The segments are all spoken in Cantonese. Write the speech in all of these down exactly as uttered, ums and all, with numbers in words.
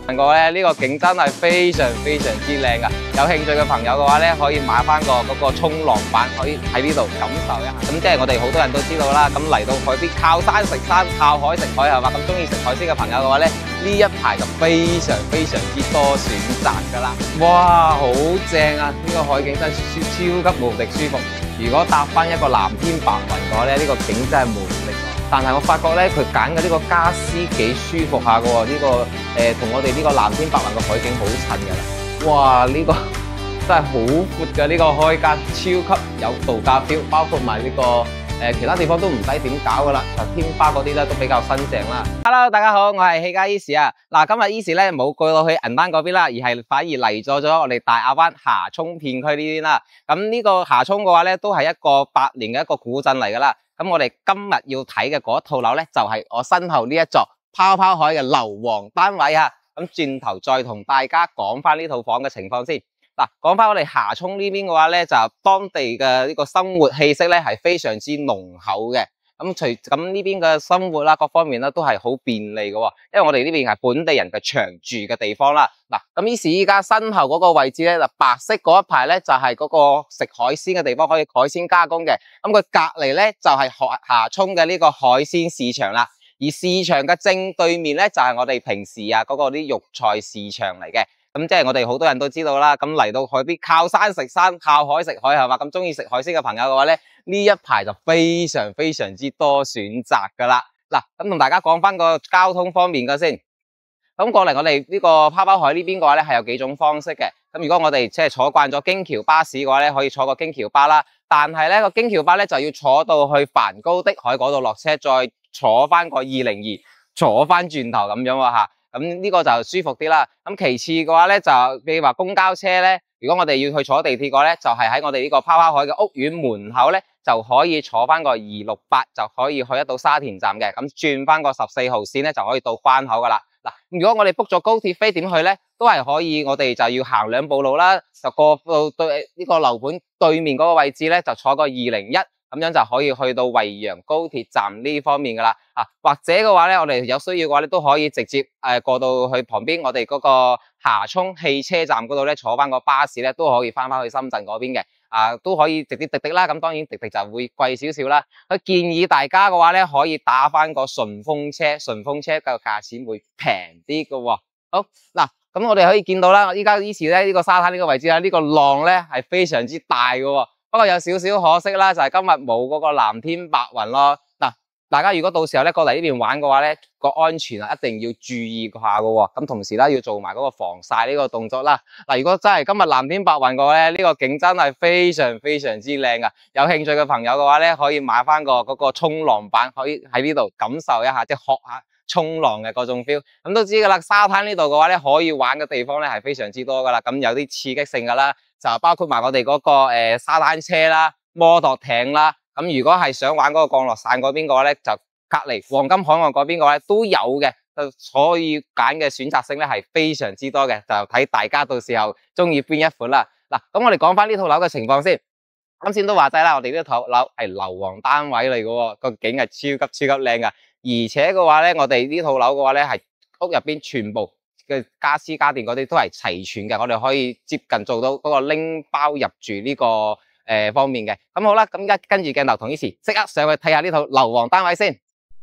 過咧，呢個景真係非常非常之靚噶。有興趣嘅朋友嘅話咧，可以買翻個嗰個衝浪板，可以喺呢度感受一下。咁即係我哋好多人都知道啦。咁嚟到海邊，靠山食山，靠海食海係嘛。咁中意食海鮮嘅朋友嘅話咧，呢一排就非常非常之多選擇噶啦。哇，好正啊！呢個海景真係超級無敵舒服。如果搭翻一個藍天白雲嘅話咧，呢個景真係無敵。但係我發覺咧，佢揀嘅呢個家私幾舒服下嘅喎，呢個誒同我哋呢個藍天白雲嘅海景好襯㗎啦。哇！呢個真係好闊嘅呢個開間，超級有度假 feel， 包括埋呢個誒其他地方都唔使點搞㗎啦。就天花嗰啲咧都比較新淨啦。Hello， 大家好，我係氣家 Easy 啊。嗱，今日 Easy 咧冇過到去銀丹嗰邊啦，而係反而嚟咗咗我哋大亞灣霞涌片區呢邊啦。咁呢個霞涌嘅話咧，都係一個百年嘅一個古鎮嚟㗎啦。咁我哋今日要睇嘅嗰一套樓咧，就係我身後呢一座泡泡海嘅樓王單位啊！咁轉頭再同大家講翻呢套房嘅情況先。嗱，講翻我哋霞涌呢邊嘅話咧，就當地嘅呢個生活氣息咧係非常之濃厚嘅。咁除咁呢邊嘅生活啦，各方面咧都係好便利嘅喎，因為我哋呢邊係本地人嘅長住嘅地方啦。嗱，咁於是依家身後嗰個位置咧，就白色嗰一排咧就係嗰個食海鮮嘅地方，可以海鮮加工嘅。咁佢隔離咧就係霞涌嘅呢個海鮮市場啦。而市場嘅正對面咧就係我哋平時啊嗰個啲肉菜市場嚟嘅。咁即係我哋好多人都知道啦，咁嚟到海邊靠山食山，靠海食海係嘛，咁中意食海鮮嘅朋友嘅話咧，呢一排就非常非常之多選擇噶啦。嗱，咁同大家講翻個交通方面嘅先。咁過嚟我哋呢個泡泡海呢邊嘅話咧，係有幾種方式嘅。咁如果我哋即係坐慣咗京橋巴士嘅話咧，可以坐個京橋巴啦。但係咧個京橋巴咧就要坐到去帆高的海嗰度落車，再坐翻個二零二，坐翻轉頭咁樣喎吓。咁呢個就舒服啲啦。咁其次嘅話咧，就譬如話公交車咧，如果我哋要去坐地鐵嘅話咧，就係喺我哋呢個泡泡海嘅屋苑門口咧，就可以坐翻個二六八，就可以去得到沙田站嘅。咁轉翻個十四號線咧，就可以到關口噶啦。嗱，如果我哋 book 咗高鐵飛點去咧，都係可以，我哋就要行兩步路啦，就過到對呢個樓盤對面嗰個位置咧，就坐個二零一。咁樣就可以去到惠陽高鐵站呢方面噶啦，啊或者嘅話咧，我哋有需要嘅話咧，都可以直接誒、呃、過到去旁邊我哋嗰個霞涌汽車站嗰度咧，坐翻個巴士咧，都可以翻翻去深圳嗰邊嘅，啊都可以直接滴滴啦。咁當然滴滴就會貴少少啦。佢建議大家嘅話咧，可以打翻個順風車，順風車嘅價錢會平啲嘅喎。好嗱，咁我哋可以見到啦，依家呢次咧呢個沙灘呢個位置啦，呢、這個浪咧係非常之大嘅喎。不過有少少可惜啦，就係今日冇嗰個藍天白雲咯。嗱，大家如果到時候咧過嚟呢邊玩嘅話咧，個安全啊一定要注意下嘅喎。咁同時咧要做埋嗰個防曬呢個動作啦。嗱，如果真係今日藍天白雲嘅話咧，呢個景真係非常非常之靚噶。有興趣嘅朋友嘅話咧，可以買翻個嗰個衝浪板，可以喺呢度感受一下，即係學下衝浪嘅嗰種 feel。咁都知噶啦，沙灘呢度嘅話咧，可以玩嘅地方咧係非常之多噶啦。咁有啲刺激性噶啦。就包括埋我哋嗰、那個誒、呃、沙灘車啦、摩托艇啦。咁如果係想玩嗰個降落傘嗰邊嘅話咧，就隔離黃金海岸嗰邊嘅話都有嘅，就可以揀嘅選擇性咧係非常之多嘅，就睇大家到時候中意邊一款啦。嗱，咁我哋講翻呢套樓嘅情況先。啱先都話齋啦，我哋呢套樓係樓王單位嚟嘅喎，個景係超級超級靚噶，而且嘅話咧，我哋呢套樓嘅話咧係屋入邊全部嘅家私家電嗰啲都係齊全嘅，我哋可以接近做到嗰個拎包入住呢、這個誒、呃、方面嘅。咁好啦，咁而家跟住鏡頭同 Easy 即刻上去睇下呢套樓王單位先。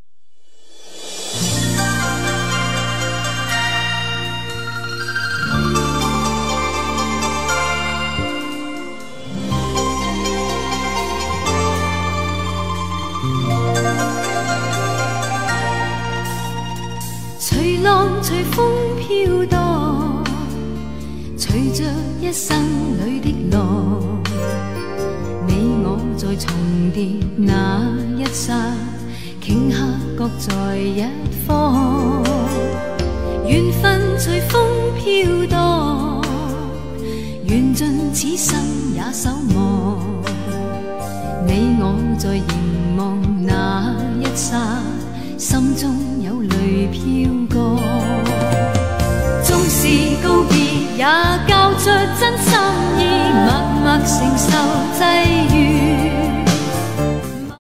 隨浪隨風飄蕩，隨着一生裏的浪，你我在重疊那一剎，頃刻各在一方。緣分隨風飄蕩，緣盡此生也守望。你我在凝望那一剎，心中有淚飄過，縱是告別也交出真心意，默默承受際遇。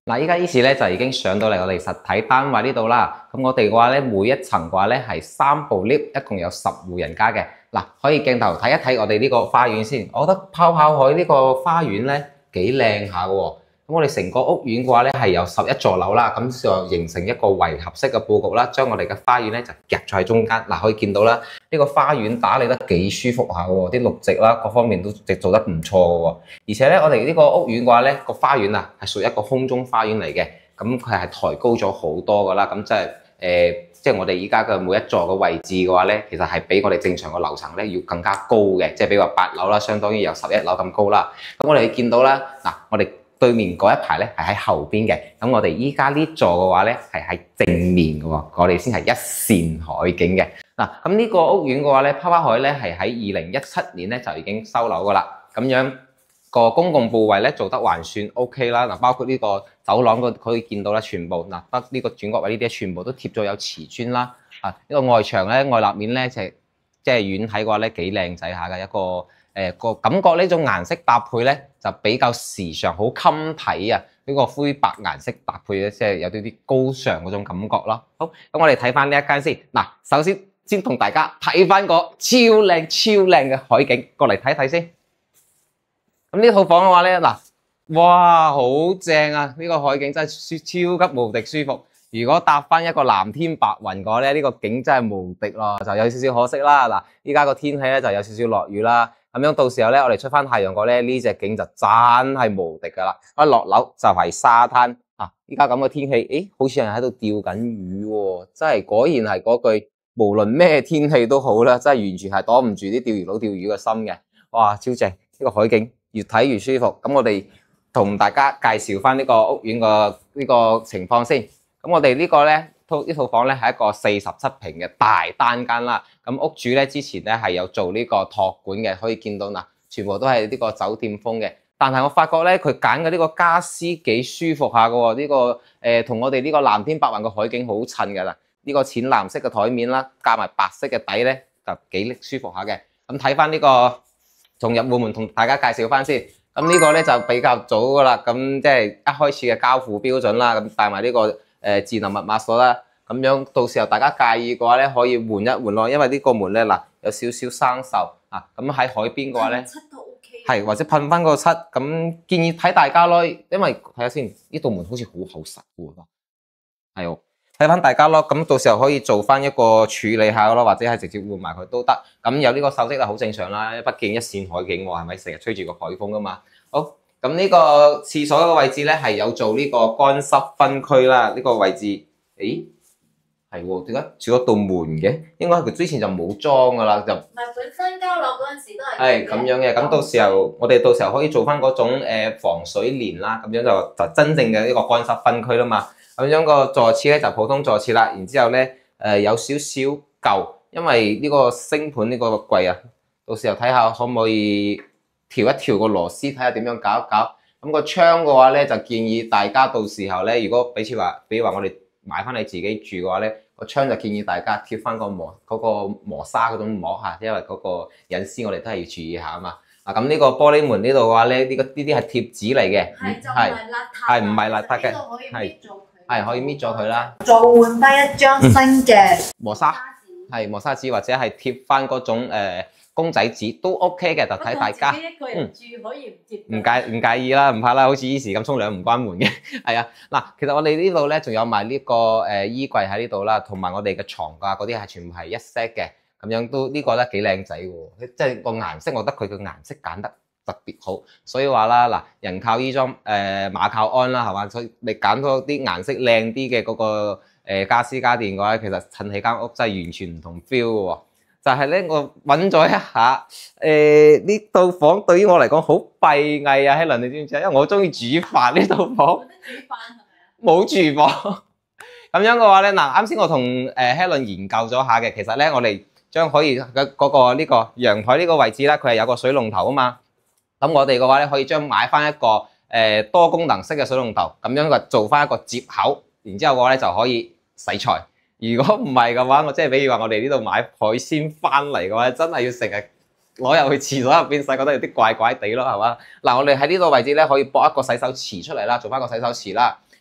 嗱，依家依次咧就已經上到嚟我哋實體單位呢度啦。咁我哋嘅話咧，每一層嘅話咧係三部 lift，一共有十戶人家嘅。嗱，可以鏡頭睇一睇我哋呢個花園先。我覺得泡泡海呢個花園咧幾靚下嘅喎。咁我哋成個屋苑嘅話咧係有十一座樓啦，咁就形成一個圍合式嘅佈局啦，將我哋嘅花園咧就夾咗喺中間。嗱，可以見到啦，呢個花園打理得幾舒服下喎，啲綠植啦各方面都做得唔錯嘅喎。而且咧，我哋呢個屋苑嘅話咧，個花園啊係屬於一個空中花園嚟嘅，咁佢係抬高咗好多㗎啦。咁即係誒，即係我哋依家嘅每一座嘅位置嘅話咧，其實係比我哋正常嘅樓層咧要更加高嘅，即係比如話八樓啦，相當於有十一樓咁高啦。咁我哋見到啦，嗱，我哋對面嗰一排咧係喺後邊嘅，咁我哋依家呢座嘅話咧係喺正面嘅喎，我哋先係一線海景嘅。嗱，咁呢個屋苑嘅話咧，泡泡海咧係喺二零一七年咧就已經收樓噶啦，咁樣個公共部位咧做得還算 OK 啦。嗱，包括呢個走廊個可以見到啦，全部嗱得呢個轉角位呢啲全部都貼咗有瓷磚啦。啊，呢個外牆咧外立面咧就即係遠睇嘅話咧幾靚仔下嘅一個。誒個感覺呢種顏色搭配咧就比較時尚，好襟睇啊！呢個灰白顏色搭配咧，即係有啲啲高尚嗰種感覺咯。好，咁我哋睇翻呢一間先。嗱，首先先同大家睇翻個超靚超靚嘅海景，過嚟睇睇先。咁呢套房嘅話咧，嗱，哇，好正啊！呢個海景真係超級無敵舒服。如果搭翻一個藍天白雲嘅話咧，呢個景真係無敵咯，就有少少可惜啦。嗱，依家個天氣咧就有少少落雨啦。咁樣到時候咧，我哋出翻太陽角咧，呢隻景就真係無敵噶啦！一落樓就係沙灘啊！依家咁嘅天氣，誒，好似有人喺度釣緊魚喎，真係果然係嗰句，無論咩天氣都好啦，真係完全係擋唔住啲釣魚佬釣魚嘅心嘅。哇，超正！呢個海景越睇越舒服。咁我哋同大家介紹翻呢個屋苑個呢個情況先。咁我哋呢個咧。呢套房咧係一個四十七平嘅大單間啦，咁屋主咧之前咧係有做呢個託管嘅，可以見到嗱，全部都係呢個酒店風嘅。但係我發覺咧，佢揀嘅呢個家私幾舒服下嘅喎，呢、這個誒同、呃、我哋呢個藍天白雲嘅海景好襯㗎啦。呢、這個淺藍色嘅台面啦，加埋白色嘅底咧，就幾舒服下嘅。咁睇翻呢個從入戶門同大家介紹翻先。咁呢個咧就比較早㗎啦，咁即係一開始嘅交付標準啦，咁帶埋呢個。誒智能密碼鎖啦，咁樣到時候大家介意嘅話咧，可以換一換咯，因為呢個門咧嗱有少少生鏽啊，咁喺海邊嘅話咧，係或者噴翻個漆，咁建議睇大家咯，因為睇下先，呢道門好似好厚實喎，係喎，睇翻大家咯，咁到時候可以做翻一個處理下咯，或者係直接換埋佢都得，咁有呢個鏽跡就好正常啦，畢竟一線海景喎，係咪成日吹住個海風噶嘛，好。咁呢個廁所嘅位置咧係有做呢個乾濕分區啦，呢、這個位置，誒係喎，點解少咗道門嘅？應該係佢之前就冇裝噶啦，就唔係本身交樓嗰陣時都係係咁樣嘅。咁到時候我哋到時候可以做翻嗰種誒防水簾啦，咁樣就就真正嘅呢個乾濕分區啦嘛。咁樣個座廁咧就普通座廁啦，然之後咧誒有少少舊，因為呢個星盤呢個櫃啊，到時候睇下可唔可以。調一調個螺絲，睇下點樣搞一搞。咁個窗嘅話咧，就建議大家到時候咧，如果比如話，比如話我哋買翻你自己住嘅話咧，個窗就建議大家貼翻個磨嗰、嗰個磨砂嗰種膜嚇，因為嗰個隱私我哋都係要注意下啊嘛。啊咁呢個玻璃門呢度嘅話咧，呢、呢個呢啲係貼紙嚟嘅，係係唔係邋遢嘅，係係可以搣咗佢啦。 再換翻一張新嘅磨砂，係磨砂紙或者係貼翻嗰種誒。呃公仔紙都 OK 嘅，就睇大家。 一個人住可以唔接？ 唔介唔介意啦，唔怕啦，好似依時咁沖涼唔關門嘅，係啊。嗱，其實我哋呢度咧仲有埋呢個誒衣櫃喺呢度啦，同埋我哋嘅床架嗰啲係全部係一 set 嘅，咁樣都呢個咧幾靚仔喎，即係個顏色，我覺得佢個顏色揀得特別好，所以話啦，嗱，人靠衣裝誒馬靠鞍啦，係嘛，所以你揀到啲顏色靚啲嘅嗰個誒傢俬家電嘅話，其實襯起間屋真係完全唔同 feel 嘅喎。就係咧，我揾咗一下，誒呢套房對於我嚟講好閉翳啊 ，Helen 你知唔知啊？因為我中意煮飯呢套房，冇得煮飯係咪啊？冇廚房，咁樣嘅話咧，嗱啱先我同誒 Helen 研究咗下嘅，其實咧我哋將可以嘅嗰個呢個陽台呢個位置咧，佢係有個水龍頭啊嘛，咁我哋嘅話咧可以將買翻一個誒多功能式嘅水龍頭，咁樣嘅做翻一個接口，然之後嘅話咧就可以洗菜。如果唔係嘅話，我即係比如話我哋呢度買海鮮翻嚟嘅話，真係要成日攞入去廁所入邊洗，覺得有啲怪怪地咯，係嘛？嗱，我哋喺呢個位置咧可以駁一個洗手池出嚟啦，做翻個洗手池啦。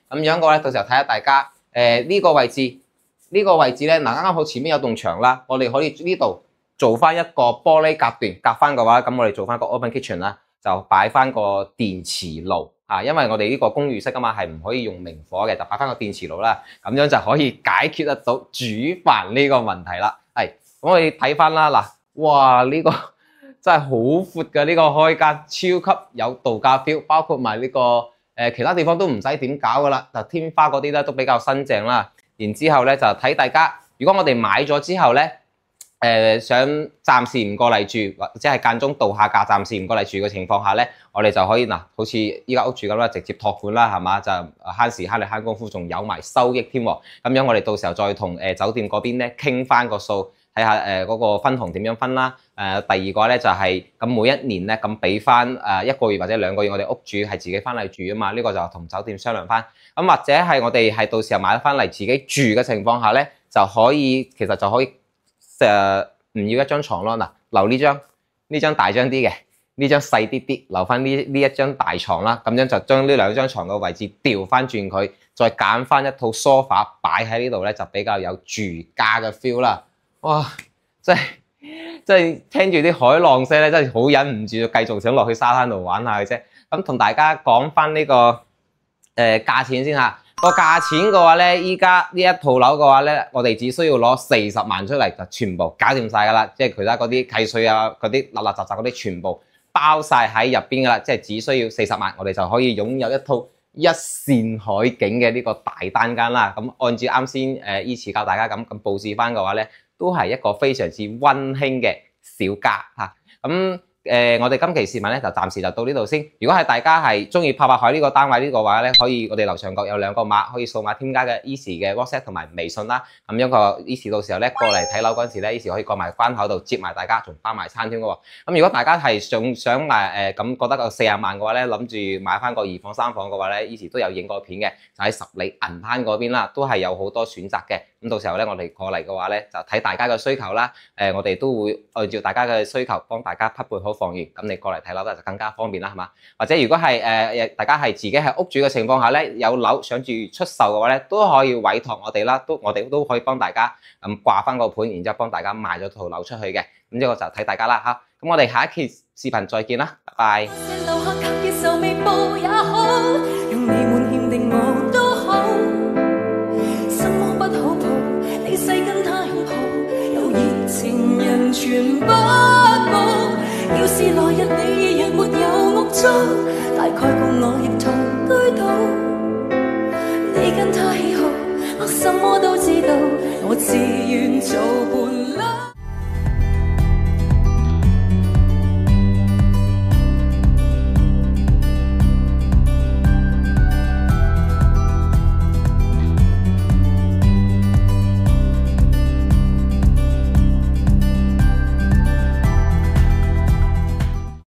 咁樣嘅話咧，到時候睇下大家誒呢、呃呢個位置呢、呢個位置咧，嗱啱啱好前面有棟牆啦，我哋可以呢度做翻一個玻璃隔斷，隔翻嘅話，咁我哋做翻個 open kitchen 啦，就擺翻個電磁爐啊，因為我哋呢個公寓式啊嘛，係唔可以用明火嘅，就擺翻個電磁爐啦，咁樣就可以解決得到煮飯呢個問題啦。係，咁我哋睇翻啦，嗱，哇呢、呢個真係好闊嘅呢個開間，超級有度假 feel， 包括埋呢、呢個誒、呃、其他地方都唔使點搞噶啦，就天花嗰啲咧都比較新淨啦。然之後咧就睇大家，如果我哋買咗之後咧，誒、呃、想暫時唔過嚟住，或者係間中度下假，暫時唔過嚟住嘅情況下咧，我哋就可以嗱，好似依家屋住咁啦，直接託管啦，係嘛，就慳時慳力慳功夫，仲有埋收益添喎。咁樣我哋到時候再同誒、呃、酒店嗰邊咧傾翻個數。睇下誒嗰個分紅點樣分啦，誒、呃、第二個咧就係、是、咁每一年咧咁俾翻誒一個月或者兩個月我哋屋主係自己翻嚟住啊嘛，呢、這個就同酒店商量翻，咁或者係我哋係到時候買翻嚟自己住嘅情況下咧，就可以其實就可以誒唔、呃、要一張床咯，嗱留呢張呢張大張啲嘅，呢張細啲啲，留翻呢呢一張大床啦，咁樣就將呢兩張床嘅位置調翻轉佢，再揀翻一套梳化擺喺呢度咧，就比較有住家嘅 feel 啦。哇！真係真係聽住啲海浪聲咧，真係好忍唔住，繼續想落去沙灘度玩下嘅啫。咁同大家講翻呢個誒、呃、價錢先嚇。個價錢嘅話咧，依家呢一套樓嘅話咧，我哋只需要攞四十萬出嚟就全部搞掂晒㗎啦。即係其他嗰啲契稅啊、嗰啲立立雜雜嗰啲全部包晒喺入邊㗎啦。即係只需要四十萬，我哋就可以擁有一套一線海景嘅呢個大單間啦。咁按照啱先誒依次教大家咁咁佈置翻嘅話咧，都係一個非常之溫馨嘅小家嚇，咁、呃、我哋今期視頻咧就暫時就到呢度先。如果係大家係中意拍拍海呢個單位呢個話咧，可以我哋樓上角有兩個碼，可以掃碼添加嘅 Easy 嘅 WhatsApp 同埋微信啦。咁樣個 Easy 到時候咧過嚟睇樓嗰陣時咧 ，Easy 可以過埋關口度接埋大家，仲包埋餐添嘅喎。咁如果大家係想想買誒咁覺得個四十萬嘅話咧，諗住買翻個二房三房嘅話咧 ，Easy 都有影過片嘅，就喺十里銀灘嗰邊啦，都係有好多選擇嘅。咁到時候咧，我哋過嚟嘅話咧，就睇大家嘅需求啦。誒、呃，我哋都會按照大家嘅需求，幫大家匹配好房源。咁你過嚟睇樓咧就更加方便啦，係嘛？或者如果係誒、呃、大家係自己喺屋住嘅情況下咧，有樓想住出售嘅話咧，都可以委託我哋啦。都我哋都可以幫大家咁掛翻個盤，然之後幫大家賣咗套樓出去嘅。咁呢個就睇大家啦嚇。咁我哋下一期視頻再見啦，拜拜。 世間太好，有熱情人全不保。要是來日你亦沒有屋租，大概共我亦同居到。你跟他喜好，我什麼都知道，我自願做伴侶。